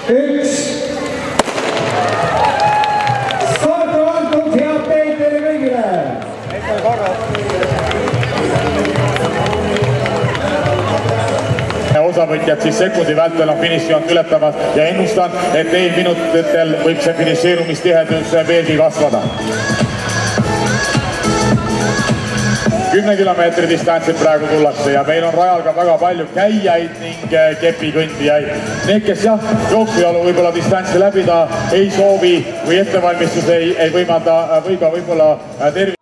1. Starti antud, head teid teile kõigile! Osavõtjad siis sekundi vältel on finišijoont ületamas ja ennustan, et neil minutitel võib see finišeerumistihedus veelgi kasvada. 10 kilomeetri distantsid praegu tullakse ja meil on rajal ka väga palju käijaid ning kepikõndijaid. Need, kes jooksujalu võib-olla distantsi läbida ei soovi või ettevalmistus ei võimalda või ka võib-olla tervis